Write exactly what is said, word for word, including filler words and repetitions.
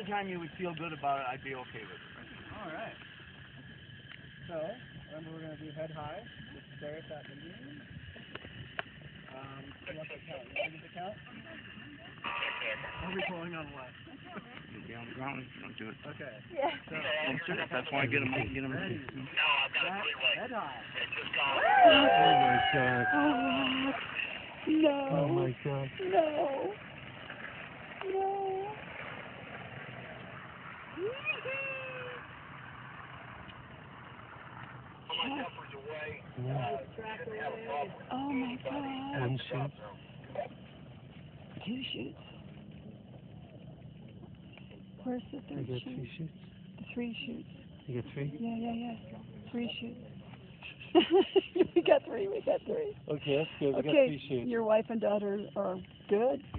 anytime you would feel good about it, I'd be okay with it. All right. So, remember we're going to do head high. Just stare at that balloon. Um, you want the count? You want the count? Are we going on what? You'll be on the ground if you don't do it. Okay. Yeah. So, I'm serious. That's why I get them. Get them ready. No, I've got a three-way. head high. It's just gone. Oh my God. Oh, no. Oh my God. No. No. All my jumpers away. Yeah. Oh my God. One shoot. Two shoots. Where's the You third got shoot? three shoots. The three shoots. You got three? Yeah, yeah, yeah. Three shoots. we got three. We got three. Okay, that's good. We got Okay, three shoots. your wife and daughter are good.